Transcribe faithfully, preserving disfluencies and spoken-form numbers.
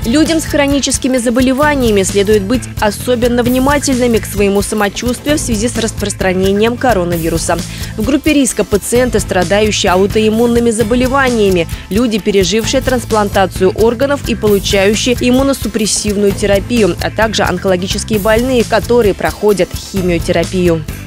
Людям с хроническими заболеваниями следует быть особенно внимательными к своему самочувствию в связи с распространением коронавируса. В группе риска пациенты, страдающие аутоиммунными заболеваниями, люди, пережившие трансплантацию органов и получающие иммуносупрессивную терапию, а также онкологические больные, которые проходят химиотерапию.